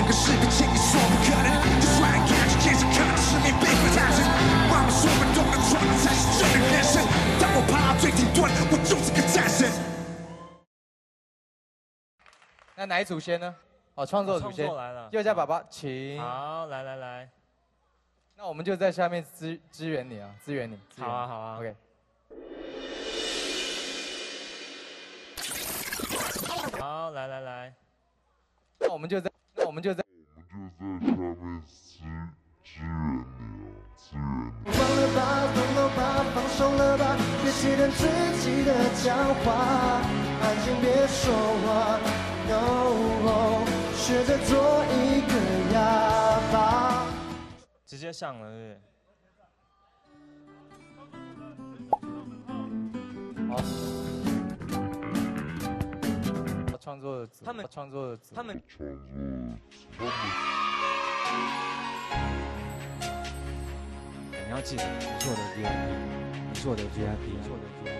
个视频轻易说不可能，就算看着电视看的世面并不坦诚。妈妈说不懂的闯才是真的人生。当我爬到最顶端，我就是个战神。 那哪一组先呢？哦，创作组先。 来了。 右家爸爸，请。 好，来。 那我们就在下面支援你啊，支援你。 好啊。 OK。 好，来。 那我们就在下面支援你。 放了吧，放手了吧，别欺骗自己的狡猾，安静别说话 ，No， 学着做一个哑巴。 直接上了，对不对？ 好。创作组， 他们你要记得，你是我的 VIP，你是我的 VIP，你是我的 VIP。